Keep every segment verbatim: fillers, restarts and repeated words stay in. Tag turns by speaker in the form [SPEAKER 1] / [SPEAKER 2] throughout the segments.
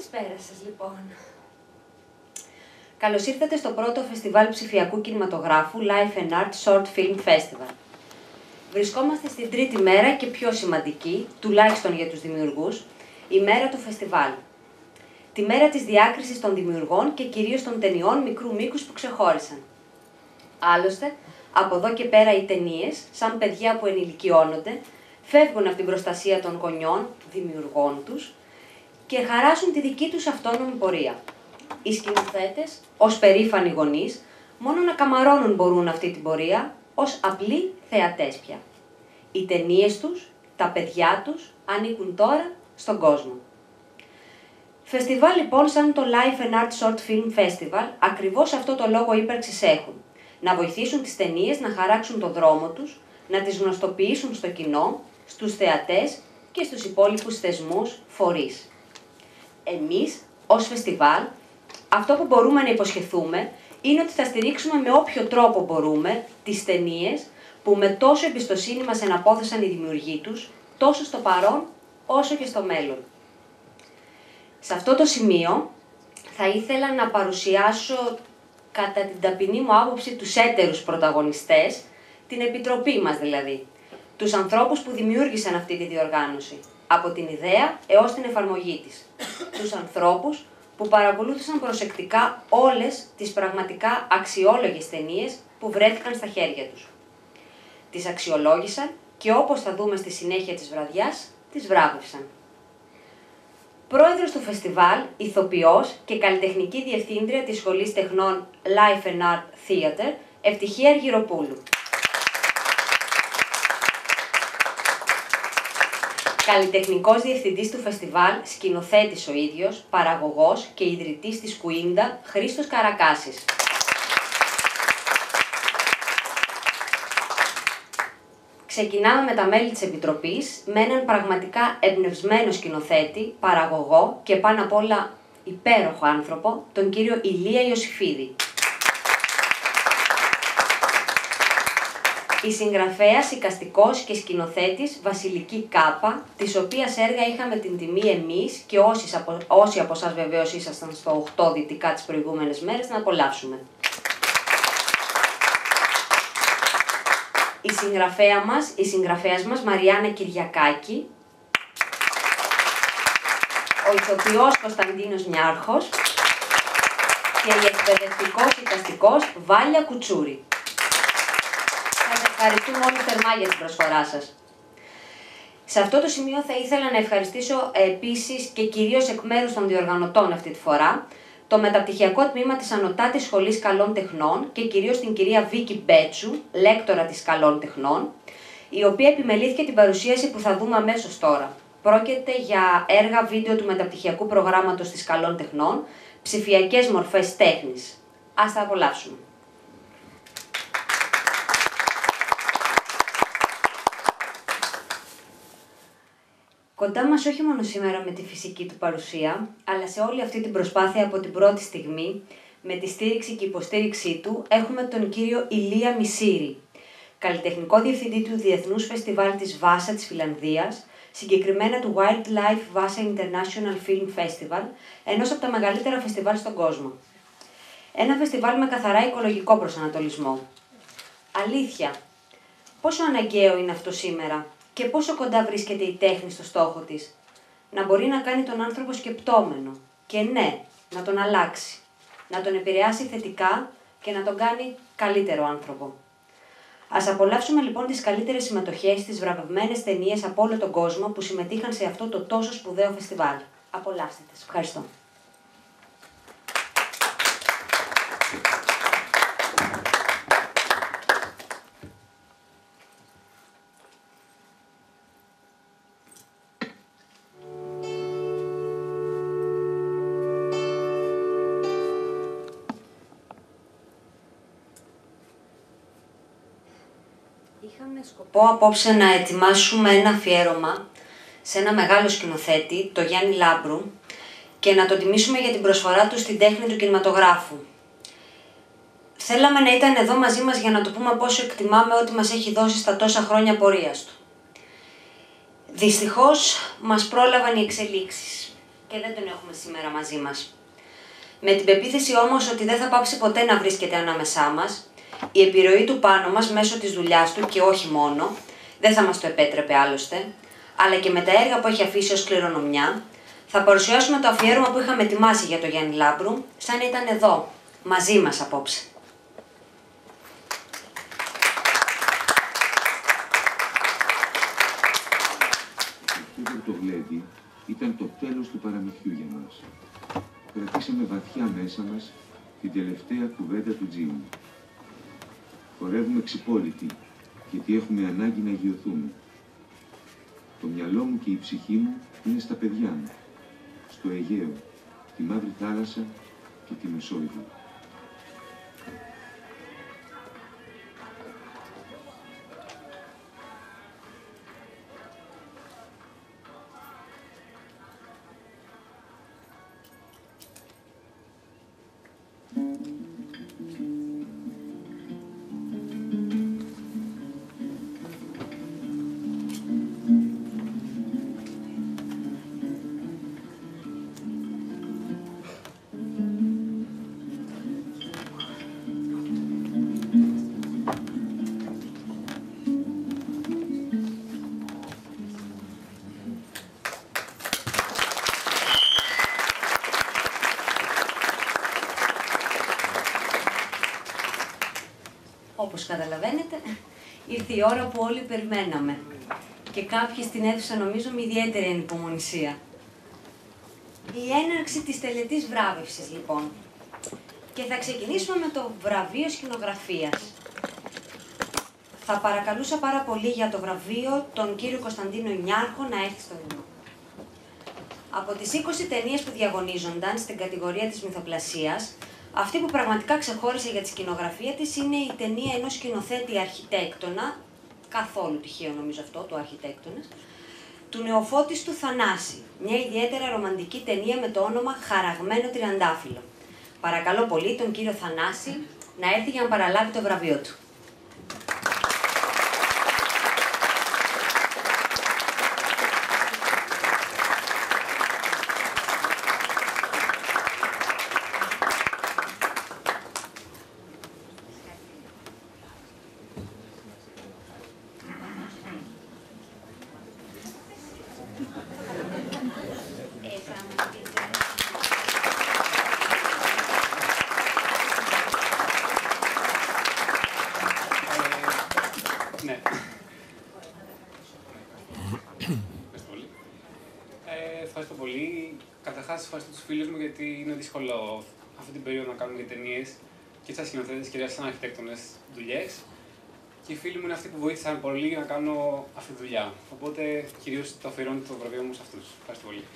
[SPEAKER 1] Καλησπέρα σας, λοιπόν. Καλώς ήρθατε στο πρώτο φεστιβάλ ψηφιακού κινηματογράφου Life and Art Short Film Festival. Βρισκόμαστε στην τρίτη μέρα και πιο σημαντική, τουλάχιστον για τους δημιουργούς, η μέρα του φεστιβάλ. Τη μέρα της διάκρισης των δημιουργών και κυρίως των ταινιών μικρού μήκους που ξεχώρισαν. Άλλωστε, από εδώ και πέρα οι ταινίες, σαν παιδιά που ενηλικιώνονται, φεύγουν από την προστασία των γονιών, δημιουργών τους, και χαράσουν τη δική τους αυτόνομη πορεία. Οι σκηνοθέτες, ως περήφανοι γονείς, μόνο να καμαρώνουν μπορούν αυτή την πορεία, ως απλοί θεατές πια. Οι ταινίες τους, τα παιδιά τους, ανήκουν τώρα στον κόσμο. Φεστιβάλ λοιπόν σαν το Life and Art Short Film Festival, ακριβώς αυτό το λόγο ύπαρξης έχουν. Να βοηθήσουν τις ταινίες να χαράξουν το δρόμο τους, να τις γνωστοποιήσουν στο κοινό, στους θεατές και στους υπόλοιπους θεσμούς, φορείς. Εμείς, ως φεστιβάλ, αυτό που μπορούμε να υποσχεθούμε είναι ότι θα στηρίξουμε με όποιο τρόπο μπορούμε τις ταινίες που με τόσο εμπιστοσύνη μας εναπόθεσαν οι δημιουργοί τους, τόσο στο παρόν όσο και στο μέλλον. Σε αυτό το σημείο θα ήθελα να παρουσιάσω κατά την ταπεινή μου άποψη τους έτερους πρωταγωνιστές, την επιτροπή μας δηλαδή, τους ανθρώπους που δημιούργησαν αυτή τη διοργάνωση, από την ιδέα έως την εφαρμογή της. Τους ανθρώπους που παρακολούθησαν προσεκτικά όλες τις πραγματικά αξιόλογες ταινίες που βρέθηκαν στα χέρια τους. Τις αξιολόγησαν και όπως θα δούμε στη συνέχεια της βραδιάς, τις βράβευσαν. Πρόεδρος του φεστιβάλ, ηθοποιός και καλλιτεχνική διευθύντρια της Σχολής Τεχνών Life and Art Theater, Ευτυχία Αργυροπούλου. Καλλιτεχνικός διευθυντής του φεστιβάλ, σκηνοθέτης ο ίδιος, παραγωγός και ιδρυτής της Κουίντα, Χρήστος Καρακάσης. Ξεκινάμε με τα μέλη της Επιτροπής, με έναν πραγματικά εμπνευσμένο σκηνοθέτη, παραγωγό και πάνω απ' όλα υπέροχο άνθρωπο, τον κύριο Ηλία Ιωσήφιδη. Η συγγραφέας, εικαστικός και σκηνοθέτης Βασιλική Κάπα, της οποίας έργα είχαμε την τιμή εμείς και όσοι από, όσοι από εσάς βεβαίως ήσασταν στο οκτώ δυτικά τις προηγούμενες μέρες να απολαύσουμε. Η συγγραφέα μας, η συγγραφέας μας Μαριάννα Κυριακάκη, ο ηθοποιός Κωνσταντίνος Νιάρχος και η εκπαιδευτικός εικαστικός Βάλια Κουτσούρη. Σας ευχαριστούμε όλοι θερμά για την προσφορά σας. Σε αυτό το σημείο θα ήθελα να ευχαριστήσω ε, επίσης και κυρίως εκ μέρους των διοργανωτών αυτή τη φορά, το μεταπτυχιακό τμήμα της Ανωτάτης Σχολής Καλών Τεχνών και κυρίως την κυρία Βίκη Μπέτσου, λέκτορα της Καλών Τεχνών, η οποία επιμελήθηκε την παρουσίαση που θα δούμε αμέσως τώρα. Πρόκειται για έργα βίντεο του μεταπτυχιακού προγράμματος της Καλών Τεχνών, ψηφιακές μορφές τέχνης. Ας τα απολαύσουμε. Κοντά μας όχι μόνο σήμερα με τη φυσική του παρουσία, αλλά σε όλη αυτή την προσπάθεια από την πρώτη στιγμή, με τη στήριξη και υποστήριξή του, έχουμε τον κύριο Ηλία Μισήρη, καλλιτεχνικό διευθυντή του Διεθνούς Φεστιβάλ της Βάσα της Φιλανδίας, συγκεκριμένα του Wildlife Vasa International Film Festival, ενός από τα μεγαλύτερα φεστιβάλ στον κόσμο. Ένα φεστιβάλ με καθαρά οικολογικό προσανατολισμό. Αλήθεια, πόσο αναγκαίο είναι αυτό σήμερα? Και πόσο κοντά βρίσκεται η τέχνη στο στόχο της? Να μπορεί να κάνει τον άνθρωπο σκεπτόμενο και ναι, να τον αλλάξει, να τον επηρεάσει θετικά και να τον κάνει καλύτερο άνθρωπο. Ας απολαύσουμε λοιπόν τις καλύτερες συμμετοχές στις βραβευμένες ταινίες από όλο τον κόσμο που συμμετείχαν σε αυτό το τόσο σπουδαίο φεστιβάλ. Απολαύστε τις. Ευχαριστώ. Είχαμε σκοπό απόψε να ετοιμάσουμε ένα αφιέρωμα σε ένα μεγάλο σκηνοθέτη, το Γιάννη Λάμπρου, και να το τιμήσουμε για την προσφορά του στην τέχνη του κινηματογράφου. Θέλαμε να ήταν εδώ μαζί μας για να του πούμε πόσο εκτιμάμε ό,τι μας έχει δώσει στα τόσα χρόνια πορείας του. Δυστυχώς μας πρόλαβαν οι εξελίξεις και δεν τον έχουμε σήμερα μαζί μας. Με την πεποίθηση όμως ότι δεν θα πάψει ποτέ να βρίσκεται ανάμεσά μας, η επιρροή του πάνω μας μέσω της δουλειάς του και όχι μόνο, δεν θα μας το επέτρεπε άλλωστε, αλλά και με τα έργα που έχει αφήσει ως κληρονομιά, θα παρουσιάσουμε το αφιέρωμα που είχαμε ετοιμάσει για τον Γιάννη Λάμπρου, σαν να ήταν εδώ, μαζί μας απόψε.
[SPEAKER 2] Αυτό το γλέντι ήταν το τέλος του παραμυθιού για μας. Κρατήσαμε βαθιά μέσα μας την τελευταία κουβέντα του Τζίμι. Χορεύουμε ξυπόλυτοι, γιατί έχουμε ανάγκη να αγιωθούμε. Το μυαλό μου και η ψυχή μου είναι στα παιδιά μου, στο Αιγαίο, τη Μαύρη Θάλασσα και τη Μεσόγειο.
[SPEAKER 1] Όπως καταλαβαίνετε, ήρθε η ώρα που όλοι περιμέναμε. Και κάποιοι στην αίθουσα νομίζω με ιδιαίτερη ανυπομονησία. Η έναρξη της τελετής βράβευσης, λοιπόν. Και θα ξεκινήσουμε με το βραβείο σκηνογραφίας. Θα παρακαλούσα πάρα πολύ για το βραβείο τον κύριο Κωνσταντίνο Νιάρχο να έρθει στο βήμα. Από τις είκοσι ταινίες που διαγωνίζονταν στην κατηγορία της μυθοπλασίας, αυτή που πραγματικά ξεχώρισε για τη σκηνογραφία της είναι η ταινία ενός σκηνοθέτη αρχιτέκτονα, καθόλου τυχαίο νομίζω αυτό, του αρχιτέκτονας, του Νεοφώτιστου Θανάση. Μια ιδιαίτερα ρομαντική ταινία με το όνομα Χαραγμένο Τριαντάφυλλο. Παρακαλώ πολύ τον κύριο Θανάση να έρθει για να παραλάβει το βραβείο του.
[SPEAKER 3] Ναι. Ευχαριστώ πολύ. Ε, ευχαριστώ πολύ. Καταρχάς, ευχαριστώ τους φίλους μου γιατί είναι δύσκολο αυτή την περίοδο να κάνουμε και ταινίες και σαν σκηνοθέτες και σαν αρχιτέκτονες δουλειές. Και οι φίλοι μου είναι αυτοί που βοήθησαν πολύ για να κάνω αυτή τη δουλειά. Οπότε, κυρίως το αφιερώνω το βραβείο μου σε αυτούς. Ευχαριστώ πολύ.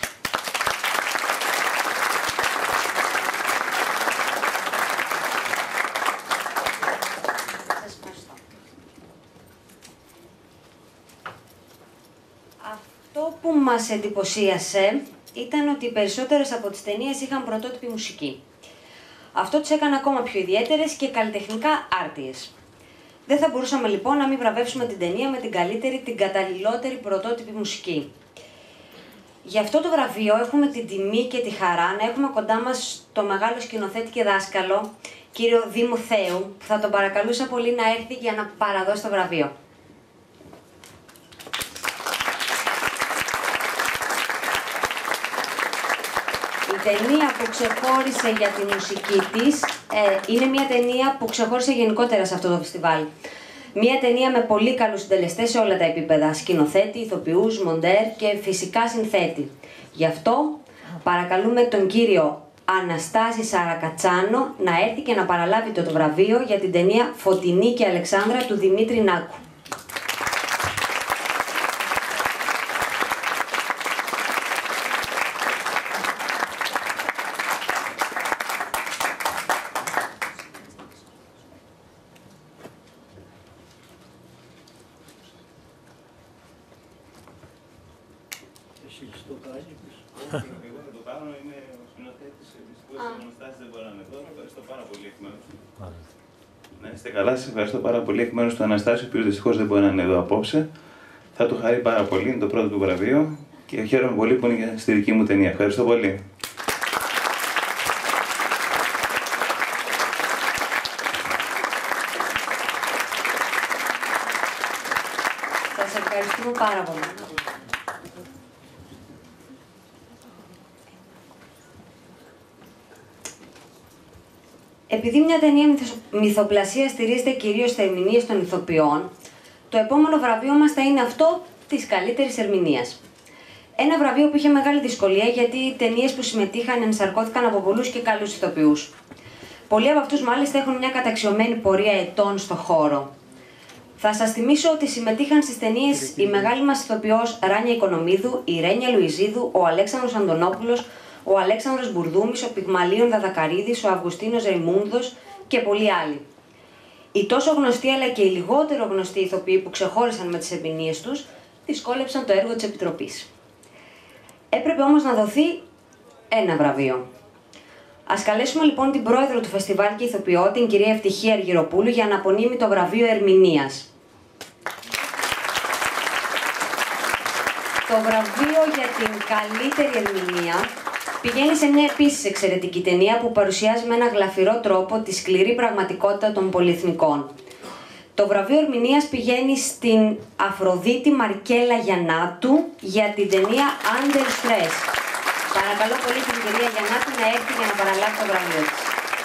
[SPEAKER 1] Αυτό που μας εντυπωσίασε ήταν ότι οι περισσότερες από τις ταινίες είχαν πρωτότυπη μουσική. Αυτό τις έκανε ακόμα πιο ιδιαίτερες και καλλιτεχνικά άρτιες. Δεν θα μπορούσαμε λοιπόν να μην βραβεύσουμε την ταινία με την καλύτερη, την καταλληλότερη πρωτότυπη μουσική. Γι' αυτό το βραβείο έχουμε την τιμή και τη χαρά να έχουμε κοντά μας το μεγάλο σκηνοθέτη και δάσκαλο, κύριο Δήμο Θέου, που θα τον παρακαλούσα πολύ να έρθει για να παραδώσει το βραβείο. Η ταινία που ξεχώρισε για τη μουσική της ε, είναι μια ταινία που ξεχώρισε γενικότερα σε αυτό το φεστιβάλ. Μια ταινία με πολύ καλούς συντελεστές σε όλα τα επίπεδα, σκηνοθέτη, ηθοποιούς, μοντέρ και φυσικά συνθέτη. Γι' αυτό παρακαλούμε τον κύριο Αναστάση Σαρακατσάνο να έρθει και να παραλάβει το, το βραβείο για την ταινία Φωτεινή και Αλεξάνδρα του Δημήτρη Νάκου.
[SPEAKER 4] Εγώ θα το κάνω, είμαι ο σκηνοθέτης, δυστυχώς ο Αναστάσης δεν μπορεί να είναι εδώ. Ευχαριστώ πάρα πολύ εκ μέρους του. Να είστε καλά, σας ευχαριστώ πάρα πολύ εκ μέρους του Αναστάσης, ο οποίος δυστυχώς δεν μπορεί να είναι εδώ απόψε. Θα του χαρεί πάρα πολύ, είναι το πρώτο του βραβείο Και χαίρομαι πολύ που είναι στη δική μου ταινία. Ευχαριστώ πολύ.
[SPEAKER 1] Σας ευχαριστούμε πάρα πολύ. Επειδή μια ταινία μυθοπλασία στηρίζεται κυρίως στα ερμηνείες των ηθοποιών, το επόμενο βραβείο μας θα είναι αυτό της καλύτερης ερμηνείας. Ένα βραβείο που είχε μεγάλη δυσκολία γιατί οι ταινίες που συμμετείχαν ενσαρκώθηκαν από πολλούς και καλούς ηθοποιούς. Πολλοί από αυτούς μάλιστα έχουν μια καταξιωμένη πορεία ετών στο χώρο. Θα σας θυμίσω ότι συμμετείχαν στις ταινίες η μεγάλη μας ηθοποιός Ράνια Οικονομίδου, η Ρένια Λουιζίδου, ο Αλέξανδρος Αντωνόπουλος, ο Αλέξανδρος Μπουρδούμης, ο Πυγμαλίων Δαδακαρίδης, ο Αυγουστίνος Ρεϊμούνδος και πολλοί άλλοι. Οι τόσο γνωστοί αλλά και οι λιγότερο γνωστοί ηθοποιοί που ξεχώρισαν με τις ερμηνείες τους δυσκόλεψαν το έργο της Επιτροπής. Έπρεπε όμως να δοθεί ένα βραβείο. Ας καλέσουμε λοιπόν την πρόεδρο του φεστιβάλ και ηθοποιό, την κυρία Ευτυχία Αργυροπούλου, για να απονείμει το βραβείο ερμηνείας. Το βραβείο για την καλύτερη ερμηνεία πηγαίνει σε μια επίσης εξαιρετική ταινία που παρουσιάζει με ένα γλαφυρό τρόπο τη σκληρή πραγματικότητα των πολυεθνικών. Το βραβείο ερμηνείας πηγαίνει στην Αφροδίτη Μαρκέλα Γιαννάτου για την ταινία Under Stress. Παρακαλώ πολύ την κυρία Γιαννάτου να έρθει για να παραλάβει το βραβείο της.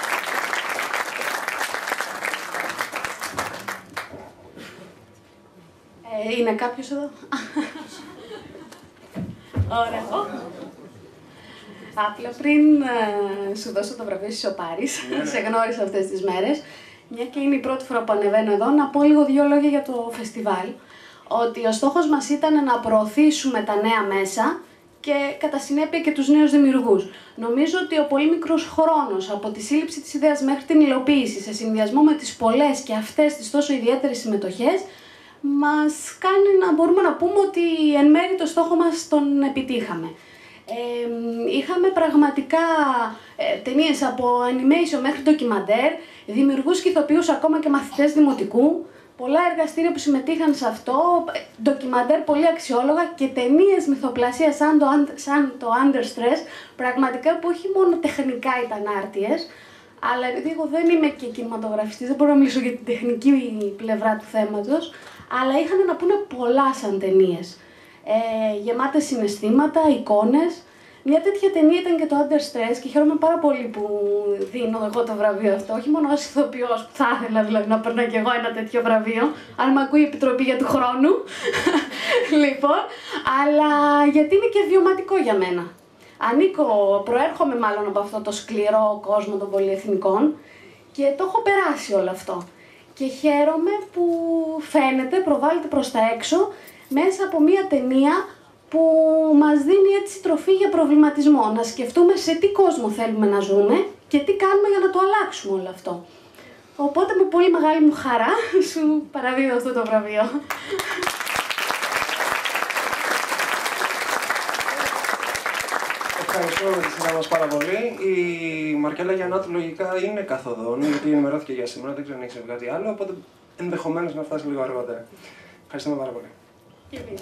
[SPEAKER 5] Ε, είναι κάποιος εδώ? Ωραία. Απλά πριν ε, σου δώσω το βραβείο Σιωπάρης, σε γνώρισα αυτές τις μέρες, μια και είναι η πρώτη φορά που ανεβαίνω εδώ, να πω λίγο δύο λόγια για το φεστιβάλ. Ότι ο στόχος μας ήταν να προωθήσουμε τα νέα μέσα και κατά συνέπεια και τους νέους δημιουργούς. Νομίζω ότι ο πολύ μικρός χρόνος από τη σύλληψη της ιδέας μέχρι την υλοποίηση, σε συνδυασμό με τις πολλές και αυτές τις τόσο ιδιαίτερες συμμετοχές, μας κάνει να μπορούμε να πούμε ότι εν μέρει το στόχο μας τον επιτύχαμε. Ε, είχαμε πραγματικά ε, ταινίες από animation μέχρι ντοκιμαντέρ, δημιουργούς και ηθοποιούς ακόμα και μαθητές δημοτικού, πολλά εργαστήρια που συμμετείχαν σε αυτό, ντοκιμαντέρ πολύ αξιόλογα και ταινίες μυθοπλασίας σαν το, σαν το Under Stress, πραγματικά που όχι μόνο τεχνικά ήταν άρτιες, αλλά επειδή εγώ δεν είμαι και κινηματογραφιστής, δεν μπορώ να μιλήσω για την τεχνική πλευρά του θέματος, αλλά είχαν να πούνε πολλά σαν ταινίες. Ε, γεμάτες συναισθήματα, εικόνες. Μια τέτοια ταινία ήταν και το Under Stress και χαίρομαι πάρα πολύ που δίνω εγώ το βραβείο αυτό. Όχι μόνο ως ηθοποιός που θα ήθελα δηλαδή να παίρνω και εγώ ένα τέτοιο βραβείο, αν με ακούει η Επιτροπή για του χρόνου. Λοιπόν, αλλά γιατί είναι και βιωματικό για μένα. Ανήκω, προέρχομαι μάλλον από αυτό το σκληρό κόσμο των πολυεθνικών και το έχω περάσει όλο αυτό. Και χαίρομαι που φαίνεται, προβάλλεται προς τα έξω μέσα από μια ταινία που μας δίνει έτσι τροφή για προβληματισμό. Να σκεφτούμε σε τι κόσμο θέλουμε να ζούμε και τι κάνουμε για να το αλλάξουμε όλο αυτό. Οπότε με πολύ μεγάλη μου χαρά σου παραδίδω αυτό το βραβείο.
[SPEAKER 6] Ευχαριστούμε με τη σειρά μας πάρα πολύ. Η Μαρκέλα Γιαννάτου λογικά είναι καθοδόν, γιατί ενημερώθηκε για σήμερα, δεν ξέρω αν έχει κάτι άλλο, οπότε ενδεχομένως να φτάσει λίγο αργότερα. Ευχαριστούμε πάρα πολύ.
[SPEAKER 5] Και εμείς.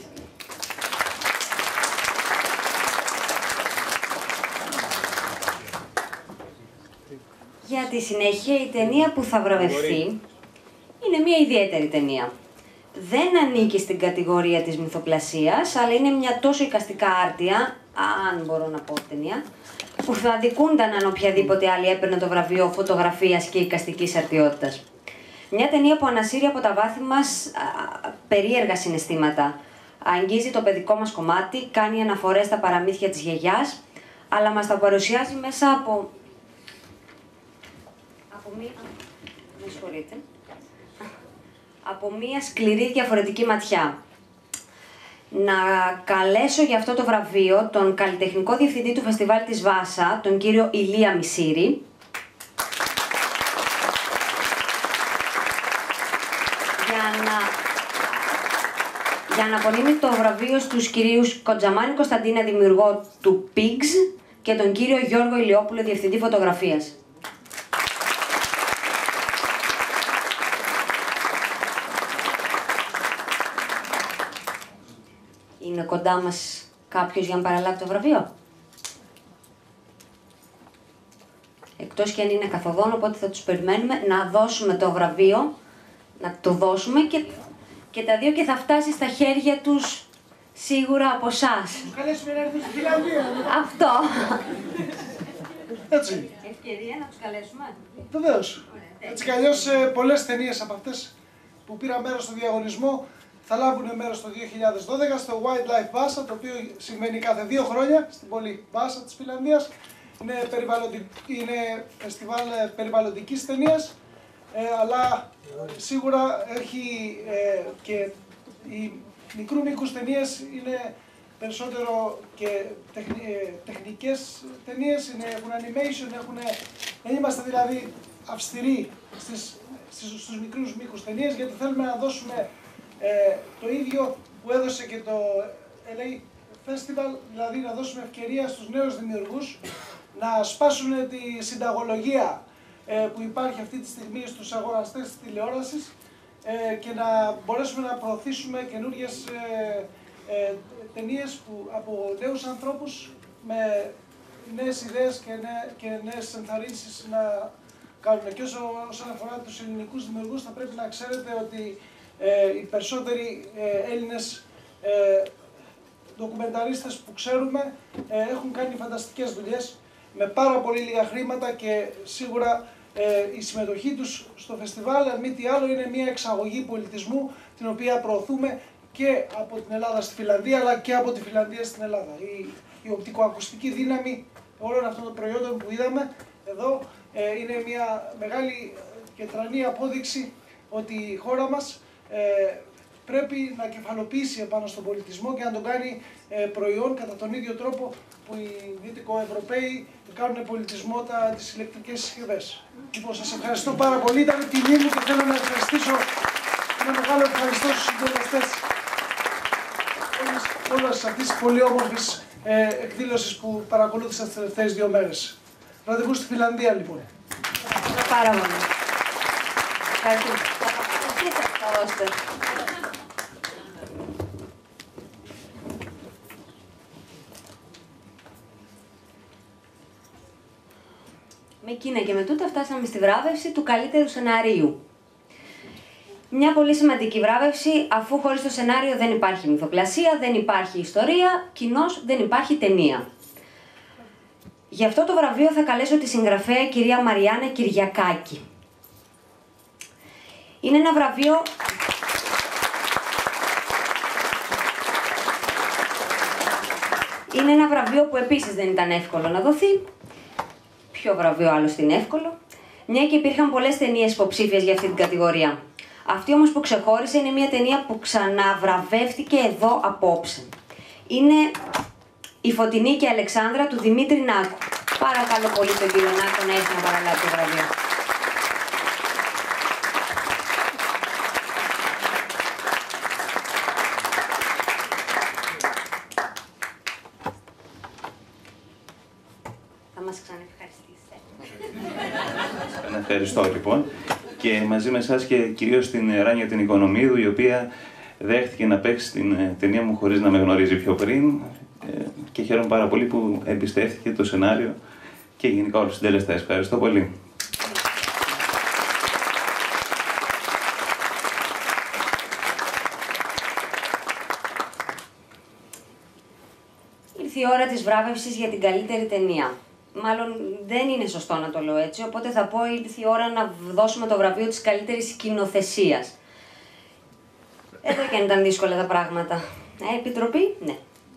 [SPEAKER 1] Για τη συνέχεια, η ταινία που θα βραβευθεί είναι μια ιδιαίτερη ταινία. Δεν ανήκει στην κατηγορία της μυθοπλασίας, αλλά είναι μια τόσο εικαστικά άρτια, αν μπορώ να πω ταινία, που θα δικούνταν αν οποιαδήποτε άλλη έπαιρνε το βραβείο φωτογραφίας και εικαστικής αρτιότητας. Μια ταινία που ανασύρει από τα βάθη μας α, περίεργα συναισθήματα. Αγγίζει το παιδικό μας κομμάτι, κάνει αναφορές στα παραμύθια της γιαγιάς, αλλά μας τα παρουσιάζει μέσα από... από μία... με συγχωρείτε. από μία σκληρή διαφορετική ματιά. Να καλέσω για αυτό το βραβείο τον καλλιτεχνικό διευθυντή του φεστιβάλ της Βάσα, τον κύριο Ηλία Μισήρη, για να, για να απονείμει το βραβείο στους κυρίους Κοντζαμάνη Κωνσταντίνα, δημιουργό του Pigs, και τον κύριο Γιώργο Ηλιόπουλο, διευθυντή φωτογραφίας. Είναι κοντά μας Κάποιος για να παραλάβει το βραβείο? Εκτός και αν είναι καθοδόν, οπότε θα τους περιμένουμε να δώσουμε το βραβείο, να το δώσουμε και, και τα δύο και θα φτάσει στα χέρια τους σίγουρα από εσάς.
[SPEAKER 7] Τους καλέσουμε να έρθουν στη Φιλανδία.
[SPEAKER 1] Αυτό.
[SPEAKER 7] Έτσι.
[SPEAKER 1] Ευκαιρία να τους καλέσουμε.
[SPEAKER 7] Βεβαίως. Έτσι κι αλλιώς πολλές ταινίες από αυτές που πήραν μέρος στο διαγωνισμό θα λάβουν μέρος το δύο χιλιάδες δώδεκα στο Wildlife Vasa, το οποίο συμβαίνει κάθε δύο χρόνια στην πόλη Βάσα της Φιλανδίας. Είναι, είναι φεστιβάλ περιβαλλοντικής ταινίας, ε, αλλά σίγουρα έχει ε, και οι μικρού μήκους ταινίες είναι περισσότερο και τεχνι, ε, τεχνικές ταινίες, είναι, έχουν animation, έχουν, δεν είμαστε δηλαδή αυστηροί στις, στις, στους μικρούς μήκους ταινίες, γιατί θέλουμε να δώσουμε ε, το ίδιο που έδωσε και το ελ έι Festival, δηλαδή να δώσουμε ευκαιρία στους νέους δημιουργούς να σπάσουν τη συνταγολογία ε, που υπάρχει αυτή τη στιγμή στους αγοραστές της τηλεόρασης ε, και να μπορέσουμε να προωθήσουμε καινούριες ε, ε, ταινίες που, από νέους ανθρώπους με νέες ιδέες και, νέ, και νέες ενθαρρύνσεις να κάνουν. Και όσο, όσον αφορά τους ελληνικούς δημιουργούς, θα πρέπει να ξέρετε ότι ε, οι περισσότεροι ε, Έλληνες ε, ντοκουμενταρίστες που ξέρουμε ε, έχουν κάνει φανταστικές δουλειές με πάρα πολύ λίγα χρήματα και σίγουρα ε, η συμμετοχή τους στο φεστιβάλ, αν μη τι άλλο, είναι μια εξαγωγή πολιτισμού την οποία προωθούμε και από την Ελλάδα στη Φιλανδία αλλά και από τη Φιλανδία στην Ελλάδα. Η, η οπτικοακουστική δύναμη όλων αυτών των προϊόντων που είδαμε εδώ ε, είναι μια μεγάλη και τρανή απόδειξη ότι η χώρα μας ε, πρέπει να κεφαλοποιήσει επάνω στον πολιτισμό και να τον κάνει ε, προϊόν κατά τον ίδιο τρόπο που οι Δυτικοευρωπαίοι κάνουν πολιτισμό τα, τις ηλεκτρικές συσκευές. Λοιπόν, σας ευχαριστώ πάρα πολύ. Ήταν τιμή μου και θέλω να ευχαριστήσω ένα μεγάλο ευχαριστώ στους συντελεστές όλες αυτές τις πολύ όμορφες ε, εκδήλωσεις που παρακολούθησα τις τελευταίες δύο μέρες. Ραντεβού στη Φιλανδία, λοιπόν.
[SPEAKER 1] Πάρα πολύ. Ευχαριστώ. Με εκείνα και με τούτα φτάσαμε στη βράβευση του καλύτερου σεναρίου. Μια πολύ σημαντική βράβευση, αφού χωρίς το σενάριο δεν υπάρχει μυθοπλασία, δεν υπάρχει ιστορία, κοινώς δεν υπάρχει ταινία. Γι' αυτό το βραβείο θα καλέσω τη συγγραφέα κυρία Μαριάννα Κυριακάκη. Είναι ένα βραβείο... Είναι ένα βραβείο που επίσης δεν ήταν εύκολο να δοθεί. Ποιο βραβείο άλλωστε είναι εύκολο. Μια και υπήρχαν πολλές ταινίες υποψήφιες για αυτή την κατηγορία. Αυτή όμως που ξεχώρισε είναι μια ταινία που ξαναβραβεύτηκε εδώ απόψε. Είναι η Φωτεινή και η Αλεξάνδρα του Δημήτρη Νάκου. Παρακαλώ πολύ τον κύριο Νάκο να έρθει να παραλάβει το βραβείο. Θα μας ξαναευχαριστήσετε.
[SPEAKER 4] Ευχαριστώ λοιπόν. Και μαζί με εσάς και κυρίως την Ράνια την Οικονομίδου, η οποία δέχτηκε να παίξει την ταινία μου χωρίς να με γνωρίζει πιο πριν. Και χαίρομαι πάρα πολύ που εμπιστεύτηκε το σενάριο και γενικά όλους τους συντελεστές. Ευχαριστώ πολύ.
[SPEAKER 1] Ήρθε η ώρα της βράβευσης για την καλύτερη ταινία. Μάλλον δεν είναι σωστό να το λέω έτσι, οπότε θα πω ήρθε η ώρα να δώσουμε το βραβείο της καλύτερης σκηνοθεσίας. Εδώ και αν ήταν δύσκολα τα πράγματα. Ε, επιτροπή, ναι.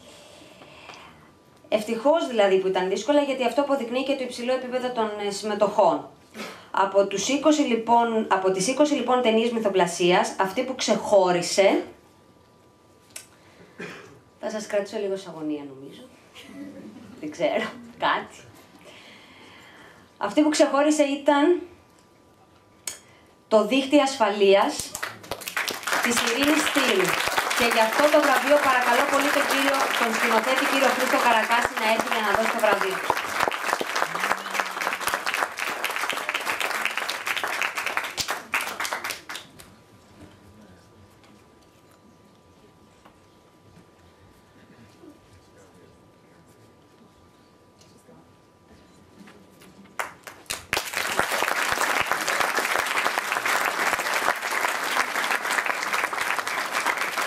[SPEAKER 1] Ευτυχώς δηλαδή που ήταν δύσκολα, γιατί αυτό αποδεικνύει και το υψηλό επίπεδο των συμμετοχών. Από, τους είκοσι, λοιπόν, από τις είκοσι λοιπόν ταινίες μυθοπλασίας, αυτή που ξεχώρισε... Θα σας κρατήσω λίγο σε αγωνία νομίζω. Δεν ξέρω, κάτι. Αυτή που ξεχώρισε ήταν το δίχτυ ασφαλείας της Ειρήνης Στήλη. Και γι' αυτό το βραβείο παρακαλώ πολύ τον, κύριο, τον σκηνοθέτη κύριο Χρήστο Καρακάση να έρθει για να δώσει το βραβείο.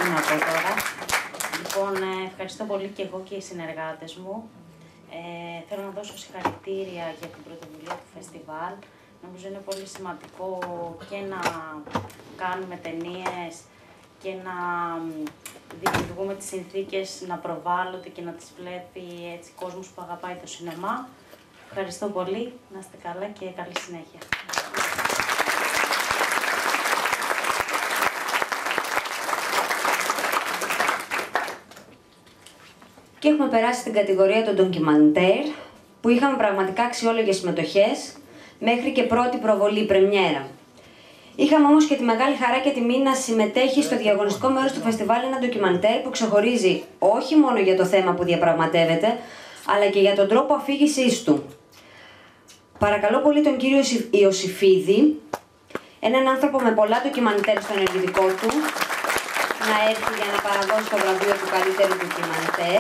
[SPEAKER 8] να πω τώρα. Λοιπόν, ευχαριστώ πολύ και εγώ και οι συνεργάτες μου. Ε, θέλω να δώσω συγχαρητήρια για την πρωτοβουλία του φεστιβάλ. Νομίζω είναι πολύ σημαντικό και να κάνουμε ταινίες και να δημιουργούμε τις συνθήκες να προβάλλονται και να τις βλέπει έτσι κόσμος που αγαπάει το σινεμά. Ευχαριστώ πολύ, να είστε καλά και καλή συνέχεια.
[SPEAKER 1] Και έχουμε περάσει στην κατηγορία των ντοκιμαντέρ, που είχαμε πραγματικά αξιόλογες συμμετοχές, μέχρι και πρώτη προβολή, πρεμιέρα. Είχαμε όμως και τη μεγάλη χαρά και τιμή να συμμετέχει στο διαγωνιστικό μέρος του φεστιβάλ ένα ντοκιμαντέρ που ξεχωρίζει όχι μόνο για το θέμα που διαπραγματεύεται, αλλά και για τον τρόπο αφήγησής του. Παρακαλώ πολύ τον κύριο Ιωσήφιδη, έναν άνθρωπο με πολλά ντοκιμαντέρ στο ενεργητικό του, να έρθει για να παραδώσει το βραβείο του καλύτερου ντοκιμαντέρ.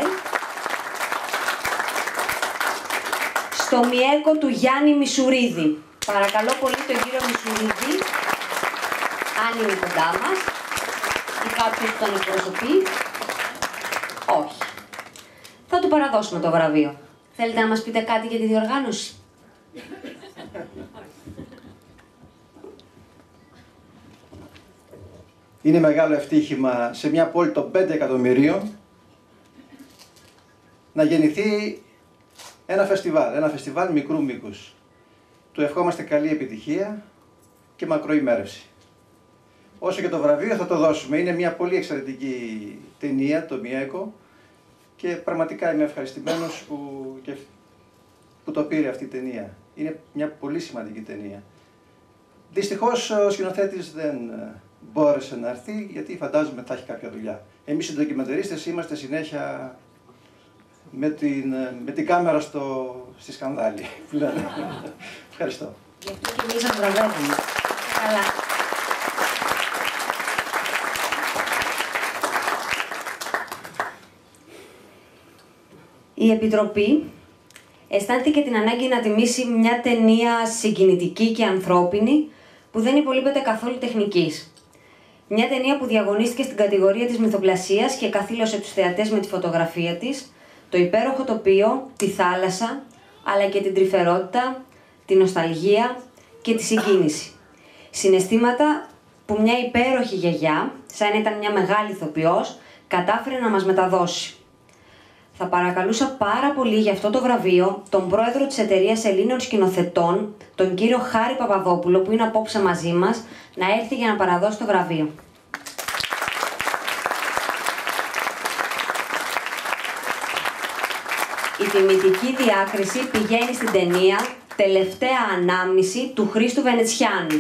[SPEAKER 1] Στο Μιέκο του Γιάννη Μισουρίδη. Παρακαλώ πολύ τον κύριο Μισουρίδη, αν είναι κοντά μας, ή κάποιος που τον εκπροσωπεί. Όχι. Θα του παραδώσουμε το βραβείο. Θέλετε να μας πείτε κάτι για τη διοργάνωση?
[SPEAKER 9] Είναι μεγάλο ευτύχημα σε μια πόλη των πέντε εκατομμυρίων να γεννηθεί ένα φεστιβάλ, ένα φεστιβάλ μικρού μήκους. Του ευχόμαστε καλή επιτυχία και μακροημέρευση. Όσο και το βραβείο θα το δώσουμε. Είναι μια πολύ εξαιρετική ταινία, το Μιέκο, και πραγματικά είμαι ευχαριστημένος που, και, που το πήρε αυτή η ταινία. Είναι μια πολύ σημαντική ταινία. Δυστυχώς ο σκηνοθέτης δεν μπόρεσε να έρθει, γιατί φαντάζομαι θα έχει κάποια δουλειά. Εμείς οι ντοκιμαντερίστες είμαστε συνέχεια με την, με την κάμερα στο, στη σκανδάλη. Ευχαριστώ.
[SPEAKER 1] Γι' αυτό και εμείς σας βραβεύουμε. Καλά. Η Επιτροπή αισθάνθηκε την ανάγκη να τιμήσει μια ταινία συγκινητική και ανθρώπινη που δεν υπολείπεται καθόλου τεχνικής. Μια ταινία που διαγωνίστηκε στην κατηγορία της μυθοπλασίας και καθήλωσε τους θεατές με τη φωτογραφία της, το υπέροχο τοπίο, τη θάλασσα, αλλά και την τρυφερότητα, τη νοσταλγία και τη συγκίνηση. Συναισθήματα που μια υπέροχη γιαγιά, σαν ήταν μια μεγάλη ηθοποιός, κατάφερε να μας μεταδώσει. Θα παρακαλούσα πάρα πολύ για αυτό το βραβείο τον πρόεδρο της εταιρείας Ελλήνων Σκηνοθετών, τον κύριο Χάρη Παπαδόπουλο, που είναι απόψε μαζί μας, να έρθει για να παραδώσει το βραβείο. Η τιμητική διάκριση πηγαίνει στην ταινία «Τελευταία ανάμνηση» του Χρήστου Βενετσιάνου.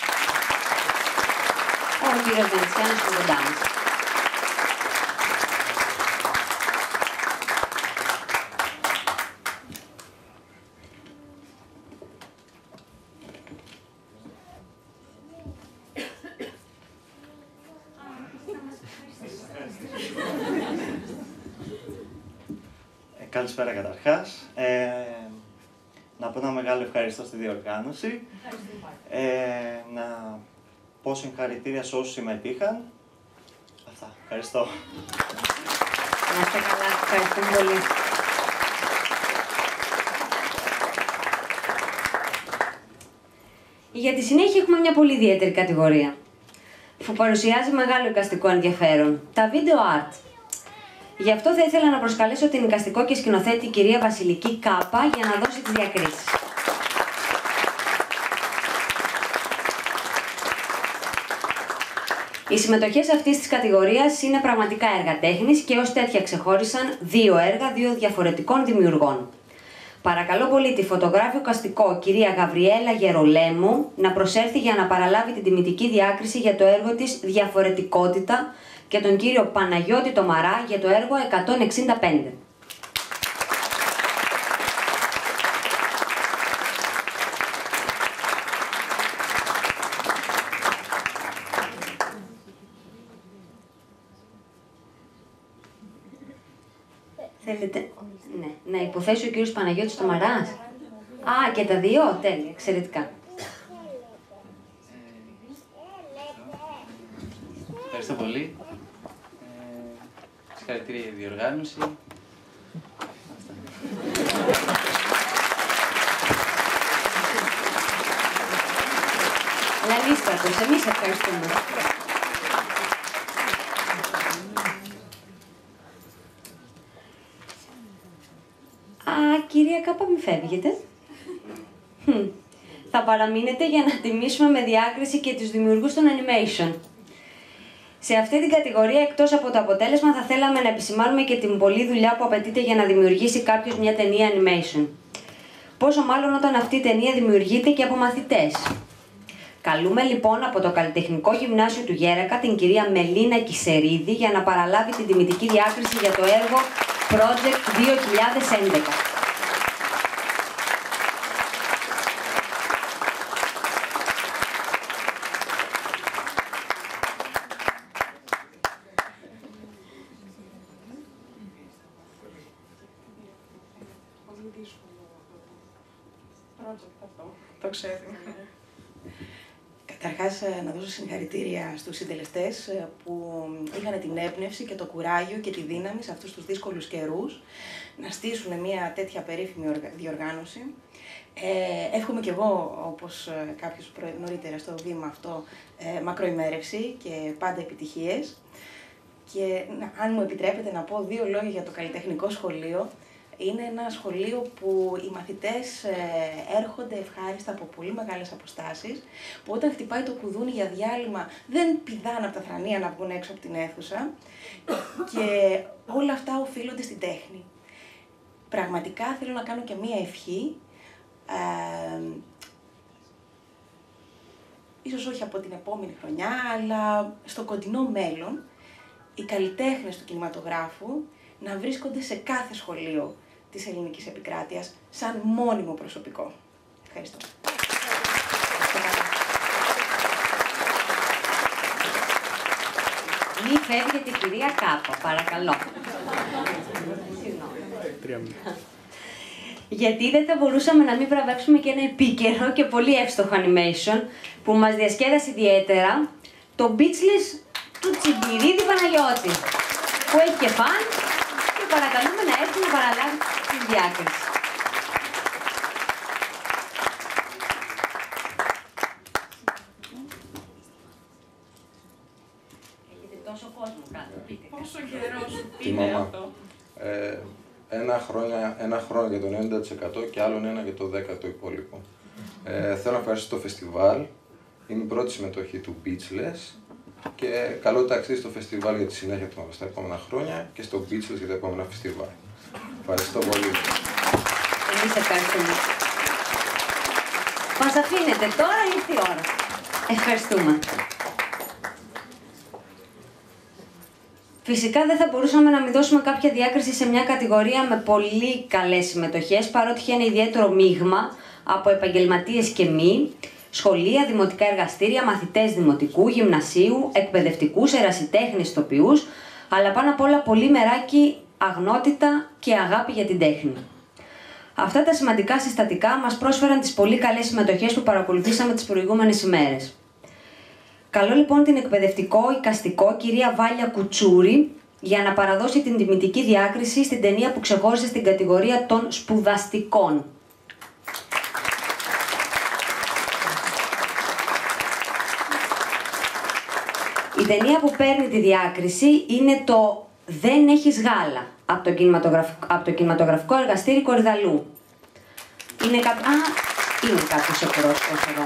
[SPEAKER 1] Ο κύριος Βενετσιάνος είναι κοντά μας.
[SPEAKER 10] Καλησπέρα καταρχάς. Ε, να πω ένα μεγάλο ευχαριστώ στη διοργάνωση. Ε, να πω συγχαρητήρια σε όσους συμμετείχαν. Αυτά. Ευχαριστώ.
[SPEAKER 1] Να είστε καλά. Ευχαριστούμε πολύ. Για τη συνέχεια έχουμε μια πολύ ιδιαίτερη κατηγορία που παρουσιάζει μεγάλο εικαστικό ενδιαφέρον. Τα video art. Γι' αυτό θα ήθελα να προσκαλέσω την εικαστικό και σκηνοθέτη κυρία Βασιλική Κάπα για να δώσει τις διακρίσεις. Οι συμμετοχές αυτής της κατηγορίας είναι πραγματικά έργα τέχνης και ως τέτοια ξεχώρισαν δύο έργα δύο διαφορετικών δημιουργών. Παρακαλώ πολύ τη φωτογράφιο καστικό κυρία Γαβριέλα Γερολέμου να προσέλθει για να παραλάβει την τιμητική διάκριση για το έργο της «Διαφορετικότητα» και τον κύριο Παναγιώτη Τομαρά για το έργο εκατόν εξήντα πέντε. Θέλετε ναι, να υποθέσει ο κύριος Παναγιώτης Τομαράς. Α, και τα δύο, τέλεια, εξαιρετικά.
[SPEAKER 10] Ευχαριστώ πολύ.
[SPEAKER 11] συγχαρητήρια για τη διοργάνωση.
[SPEAKER 1] Λαλίστρατος, εμείς ευχαριστούμε. Α, κυρία Κάπα, μη φεύγετε. Θα παραμείνετε για να τιμήσουμε με διάκριση και τους δημιουργούς των animation. Σε αυτή την κατηγορία, εκτός από το αποτέλεσμα, θα θέλαμε να επισημάνουμε και την πολλή δουλειά που απαιτείται για να δημιουργήσει κάποιος μια ταινία animation. Πόσο μάλλον όταν αυτή η ταινία δημιουργείται και από μαθητές. Καλούμε λοιπόν από το Καλλιτεχνικό Γυμνάσιο του Γέρακα την κυρία Μελίνα Κισερίδη για να παραλάβει την τιμητική διάκριση για το έργο Project δύο χιλιάδες έντεκα.
[SPEAKER 12] Το ξέρω. Καταρχάς, να δώσω συγχαρητήρια στους συντελεστές που είχαν την έμπνευση και το κουράγιο και τη δύναμη σε αυτούς τους δύσκολους καιρούς να στήσουν μια τέτοια περίφημη διοργάνωση. Ε, εύχομαι κι εγώ, όπως κάποιος νωρίτερα στο βήμα αυτό, ε, μακροημέρευση και πάντα επιτυχίες. Και αν μου επιτρέπετε να πω δύο λόγια για το καλλιτεχνικό σχολείο. Είναι ένα σχολείο που οι μαθητές έρχονται ευχάριστα από πολύ μεγάλες αποστάσεις, που όταν χτυπάει το κουδούνι για διάλειμμα δεν πηδάνε από τα θρανία να βγουν έξω από την αίθουσα και όλα αυτά οφείλονται στην τέχνη. Πραγματικά θέλω να κάνω και μία ευχή, ε, ίσως όχι από την επόμενη χρονιά, αλλά στο κοντινό μέλλον, οι καλλιτέχνες του κινηματογράφου να βρίσκονται σε κάθε σχολείο της ελληνικής επικράτειας σαν μόνιμο προσωπικό. Ευχαριστώ.
[SPEAKER 1] Μη φεύγετε, κυρία Κάπα, παρακαλώ. Γιατί δεν θα μπορούσαμε να μην βραβεύσουμε και ένα επίκαιρο και πολύ εύστοχο animation που μας διασκέδασε ιδιαίτερα, το Beachless του Τσιμπηρίδη Παναγιώτη, που έχει και φαν και παρακαλούμε να έρθει να παραλάβει τη διάκριση. Έχετε τόσο κόσμο κάτω, πείτε.
[SPEAKER 12] Πόσο καιρό σου
[SPEAKER 13] Τη
[SPEAKER 12] πήρε
[SPEAKER 13] μαμά.
[SPEAKER 12] αυτό.
[SPEAKER 13] Ε, ένα, χρόνια, ένα χρόνο για το ενενήντα τοις εκατό και άλλον ένα για το δέκα τοις εκατό το υπόλοιπο. Ε, θέλω να ευχαριστήσω το φεστιβάλ. Είναι η πρώτη συμμετοχή του Beachless. Και καλό ταξίδι στο φεστιβάλ για τη συνέχεια του στα επόμενα χρόνια και στο Beachless για τα επόμενα φεστιβάλ. Ευχαριστώ πολύ.
[SPEAKER 1] Εμείς ευχαριστούμε. Μας αφήνετε τώρα ή ήρθε η ώρα. Ευχαριστούμε. Φυσικά δεν θα μπορούσαμε να μην δώσουμε κάποια διάκριση σε μια κατηγορία με πολύ καλές συμμετοχές, παρότι είχε ένα ιδιαίτερο μείγμα από επαγγελματίες και μη, σχολεία, δημοτικά εργαστήρια, μαθητές δημοτικού, γυμνασίου, εκπαιδευτικούς, ερασιτέχνες, ηθοποιούς, αλλά πάνω απ' όλα πολύ μεράκι, αγνότητα και αγάπη για την τέχνη. Αυτά τα σημαντικά συστατικά μας πρόσφεραν τις πολύ καλές συμμετοχές που παρακολουθήσαμε τις προηγούμενες ημέρες. Καλώ λοιπόν την εκπαιδευτικό εικαστικό κυρία Βάλια Κουτσούρη για να παραδώσει την τιμητική διάκριση στην ταινία που ξεχώρισε στην κατηγορία των σπουδαστικών. Η ταινία που παίρνει τη διάκριση είναι το «Δεν έχεις γάλα» από το κινηματογραφικό, από το κινηματογραφικό εργαστήρι Κορυδαλού. Είναι, κά... Α, είναι κάποιος εκπρόσωπος εδώ.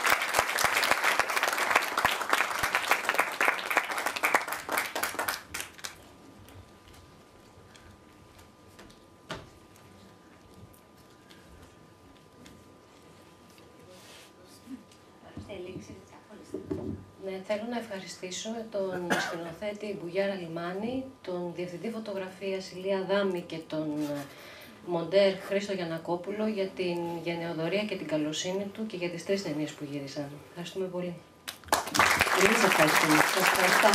[SPEAKER 14] Ναι, θέλω να ευχαριστήσω τον σκηνοθέτη Μπουγιάρα Λιμάνη, τον διευθυντή φωτογραφίας Ηλία Δάμη και τον μοντέρ Χρήστο Γιαννακόπουλο για την γενεοδορία και την καλοσύνη του και για τις τρεις ταινίες που γύρισαν. Ευχαριστούμε πολύ.
[SPEAKER 1] Εμείς ευχαριστούμε. Σας ευχαριστώ.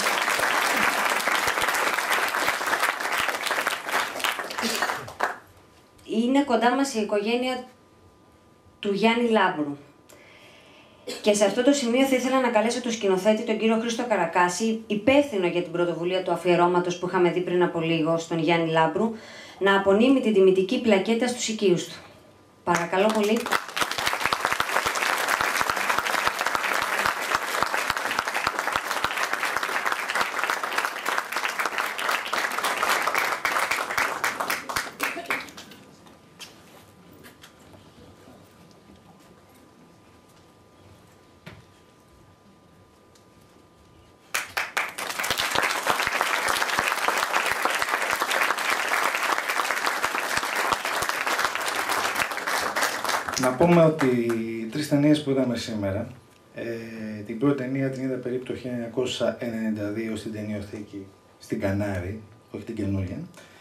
[SPEAKER 1] Είναι κοντά μας η οικογένεια του Γιάννη Λάμπρου. Και σε αυτό το σημείο θα ήθελα να καλέσω τον σκηνοθέτη, τον κύριο Χρήστο Καρακάση, υπεύθυνο για την πρωτοβουλία του αφιερώματος που είχαμε δει πριν από λίγο στον Γιάννη Λάμπρου, να απονείμει την τιμητική πλακέτα στους οικείους του. Παρακαλώ πολύ.
[SPEAKER 11] Να πούμε ότι οι τρεις ταινίες που είδαμε σήμερα, ε, την πρώτη ταινία την είδα περίπου το χίλια εννιακόσια ενενήντα δύο στην ταινιοθήκη στην Κανάρη, όχι την καινούργια.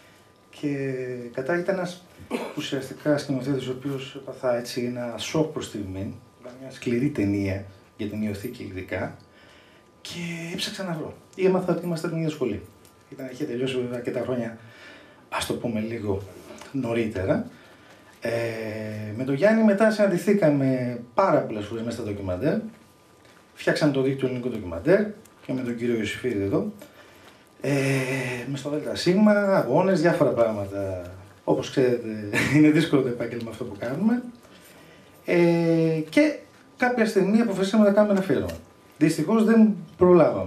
[SPEAKER 11] Και κατά ήταν ένας ουσιαστικά σκηνοθέτης, ο οποίος έπαθα έτσι ένα σοκ προς στιγμή. Ήταν μια σκληρή ταινία για την ταινιοθήκη ειδικά. Και έψαξα να βρω. Ή έμαθα ότι είμαστε την ίδια σχολή. Ήταν, είχε τελειώσει βέβαια και τα χρόνια, ας το πούμε λίγο νωρίτερα. Ε, με τον Γιάννη μετά συναντηθήκαμε πάρα πολλές φορές μέσα στα ντοκιμαντέρ. Φτιάξαμε το δίκτυο ελληνικό ντοκιμαντέρ και με τον κύριο Ιωσήφιδη εδώ. Ε, με στο ΔΣ, αγώνες, διάφορα πράγματα. Όπως ξέρετε, είναι δύσκολο το επάγγελμα αυτό που κάνουμε. Ε, και κάποια στιγμή αποφασίσαμε να κάνουμε ένα αφιέρωμα. Δυστυχώς δεν προλάβαμε.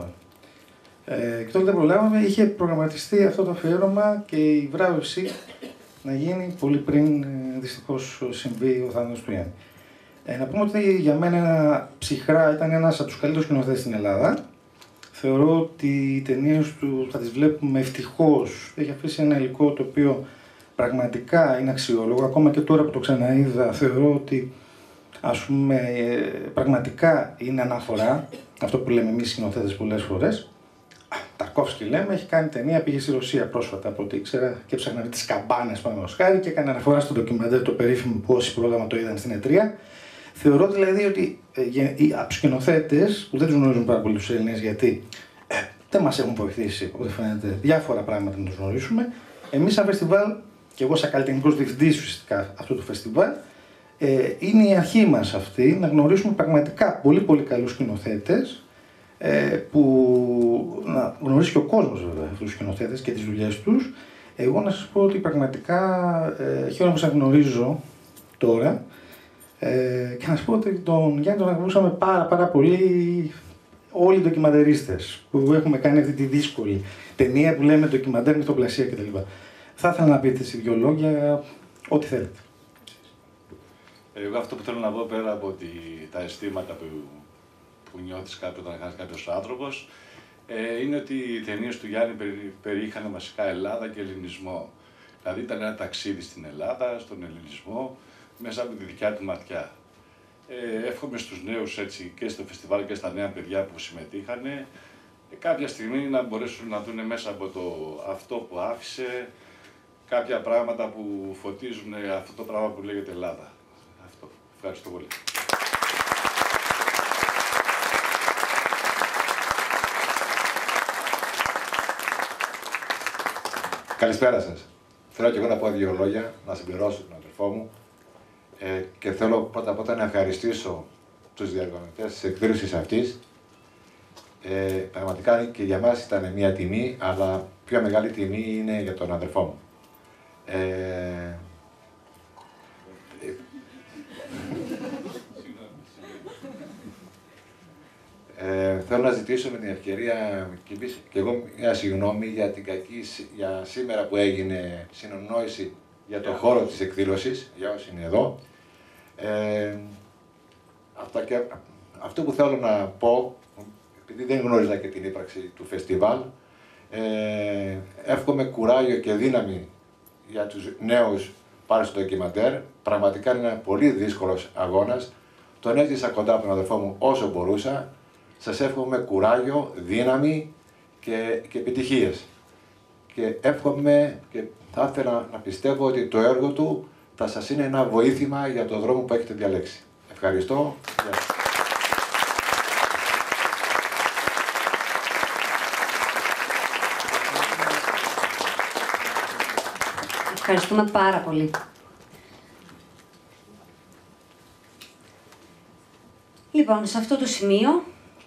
[SPEAKER 11] Ε, και τότε δεν προλάβαμε, είχε προγραμματιστεί αυτό το αφιέρωμα και η βράβευση να γίνει πολύ πριν ε, δυστυχώς συμβεί ο θάνατος του Γιάννη. Ε, να πούμε ότι για μένα ψυχρά ήταν ένας από τους καλύτερους σκηνοθέτες στην Ελλάδα. Θεωρώ ότι οι ταινίες του θα τις βλέπουμε ευτυχώς. Έχει αφήσει ένα υλικό το οποίο πραγματικά είναι αξιόλογο. Ακόμα και τώρα που το ξαναείδα, θεωρώ ότι ας πούμε, ε, πραγματικά είναι αναφορά. Αυτό που λέμε εμείς σκηνοθέτες πολλές φορές. Ταρκόφσκι λέμε, έχει κάνει ταινία, πήγε στη Ρωσία πρόσφατα από ό,τι ήξερα και έψαχνα τις καμπάνες πάνω ως χάρη και έκανε αναφορά στο ντοκιμαντέρ το περίφημο που όσοι πρόγραμμα το είδαν στην ΕΤΡΙΑ. Θεωρώ δηλαδή ότι ε, οι σκηνοθέτες που δεν τους γνωρίζουν πάρα πολύ τους Έλληνες, γιατί ε, δεν μας έχουν βοηθήσει, οπότε φαίνεται διάφορα πράγματα να τους γνωρίσουμε. Εμείς σαν φεστιβάλ, και εγώ σαν καλλιτεχνικός διευθυντής ουσιαστικά αυτού του φεστιβάλ, ε, είναι η αρχή μας αυτή να γνωρίσουμε πραγματικά πολύ πολύ καλούς σκηνοθέτες. Ε, που να γνωρίσει και ο κόσμος βέβαια αυτούς τους σκηνοθέτες και τις δουλειές τους. Εγώ να σας πω ότι πραγματικά ε, χαίρομαι που σας γνωρίζω τώρα ε, και να σας πω ότι τον Γιάννη τον αγαπούσαμε πάρα πάρα πολύ όλοι οι ντοκιμαντερίστες που έχουμε κάνει αυτή τη δύσκολη ταινία που λέμε ντοκιμαντέρ, μυθοπλασία κτλ. Θα ήθελα να πείτε σε δύο λόγια ό,τι θέλετε.
[SPEAKER 15] Εγώ αυτό που θέλω να πω πέρα από τη, τα αισθήματα που που νιώθεις κάποιο, όταν χάνεις κάποιος άνθρωπος, ε, είναι ότι οι ταινίες του Γιάννη περι, περιείχαν βασικά Ελλάδα και ελληνισμό. Δηλαδή ήταν ένα ταξίδι στην Ελλάδα, στον ελληνισμό, μέσα από τη δικιά του ματιά. Ε, εύχομαι στους νέους έτσι, και στο φεστιβάλ και στα νέα παιδιά που συμμετείχαν, ε, κάποια στιγμή να μπορέσουν να δουν μέσα από το αυτό που άφησε, κάποια πράγματα που φωτίζουν αυτό το πράγμα που λέγεται Ελλάδα. Αυτό. Ευχαριστώ πολύ.
[SPEAKER 16] Καλησπέρα σας. Θέλω και εγώ να πω δύο λόγια, να συμπληρώσω τον αδερφό μου ε, και θέλω πρώτα απ' όλα να ευχαριστήσω τους διοργανωτές της εκδήλωσης αυτής. Ε, πραγματικά και για μας ήταν μια τιμή, αλλά πιο μεγάλη τιμή είναι για τον αδερφό μου. Ε, Ε, θέλω να ζητήσω με την ευκαιρία και εγώ μια συγγνώμη για την κακή για σήμερα που έγινε συνεννόηση για το χώρο της εκδήλωσης, για όσοι είναι εδώ. Ε, αυτά και, αυτό που θέλω να πω, επειδή δεν γνώριζα και την ύπαρξη του φεστιβάλ, ε, εύχομαι κουράγιο και δύναμη για τους νέους πάνω στο ντοκιμαντέρ. Πραγματικά είναι ένα πολύ δύσκολος αγώνας. Τον έζησα κοντά από τον αδερφό μου όσο μπορούσα. Σας εύχομαι κουράγιο, δύναμη και, και επιτυχίες. Και εύχομαι και θα ήθελα να πιστεύω ότι το έργο του θα σας είναι ένα βοήθημα για τον δρόμο που έχετε διαλέξει. Ευχαριστώ.
[SPEAKER 1] Ευχαριστούμε πάρα πολύ. Λοιπόν, σε αυτό το σημείο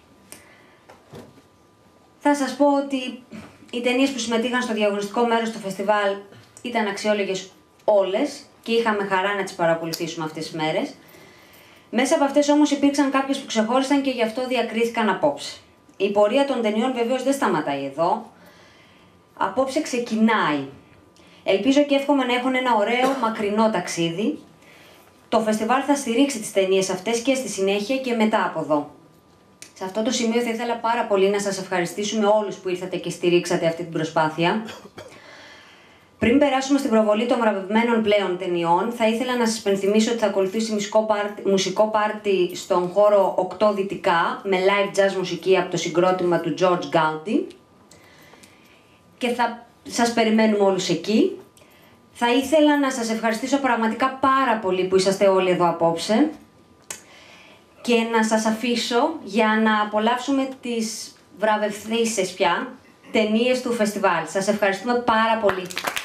[SPEAKER 1] θα σας πω ότι οι ταινίες που συμμετείχαν στο διαγωνιστικό μέρος του φεστιβάλ ήταν αξιόλογες όλες και είχαμε χαρά να τις παρακολουθήσουμε αυτές τις μέρες. Μέσα από αυτές όμως υπήρξαν κάποιες που ξεχώρισαν και γι' αυτό διακρίθηκαν απόψε. Η πορεία των ταινιών βεβαίως δεν σταματάει εδώ. Απόψε ξεκινάει. Ελπίζω και εύχομαι να έχουν ένα ωραίο μακρινό ταξίδι. Το φεστιβάλ θα στηρίξει τις ταινίες αυτές και στη συνέχεια και μετά από εδώ. Σε αυτό το σημείο θα ήθελα πάρα πολύ να σας ευχαριστήσουμε όλους που ήρθατε και στηρίξατε αυτή την προσπάθεια. Πριν περάσουμε στην προβολή των βραβευμένων πλέον ταινιών, θα ήθελα να σας υπενθυμίσω ότι θα ακολουθήσει μουσικό πάρτι στον χώρο οκτώ Δυτικά με live jazz μουσική από το συγκρότημα του George Gowdy και θα σας περιμένουμε όλους εκεί. Θα ήθελα να σας ευχαριστήσω πραγματικά πάρα πολύ που είσαστε όλοι εδώ απόψε και να σας αφήσω για να απολαύσουμε τις βραβευθήσεις πια ταινίες του φεστιβάλ. Σας ευχαριστούμε πάρα πολύ.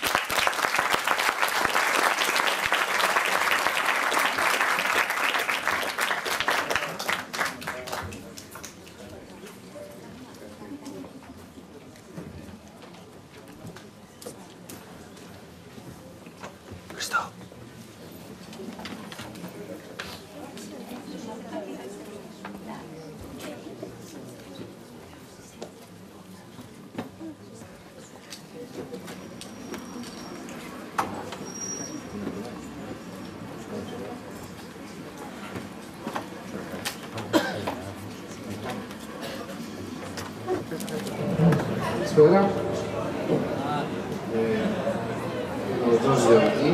[SPEAKER 17] Καλησπέρα. Ε, ο Τζος Διαμική.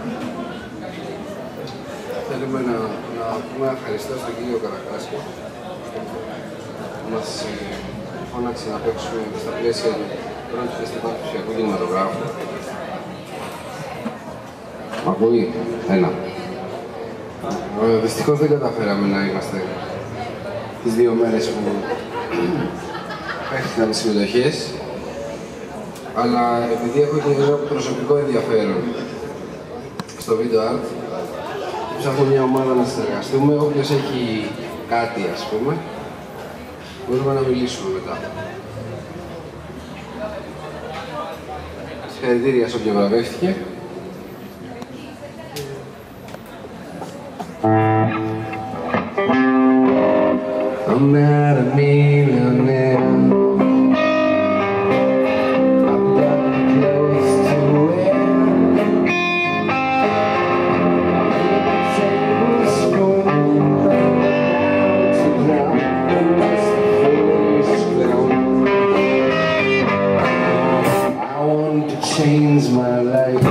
[SPEAKER 17] Θέλουμε να, να πούμε ευχαριστώ στον κύριο Καρακάσιο που μας ε, φώναξε να παίξουμε στα πλαίσια του πρώτου φεστιβάλ του ψηφιακού κινηματογράφου. Μ' ακούει? Ένα. Ε, δυστυχώς δεν καταφέραμε να είμαστε τις δύο μέρες που έχτηκαν τις συμμετοχές, αλλά επειδή έχω και ένα προσωπικό ενδιαφέρον στο video art, ψάχνω μια ομάδα να συνεργαστούμε. Όποιος έχει κάτι, ας πούμε, μπορούμε να μιλήσουμε μετά. Συγχαρητήρια σε όποιον βραβεύτηκε. I'm not a millionaire. I've got clothes to wear. Tablespoon down to ground, and that's the foolish clown. I want to change my life.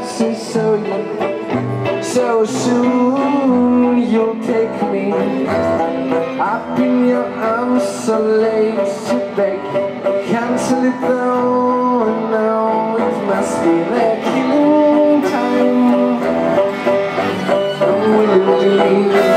[SPEAKER 18] say so, so soon you'll take me up in your arms so late to beg. Cancel it though, no, it must be their killing time. Will you leave?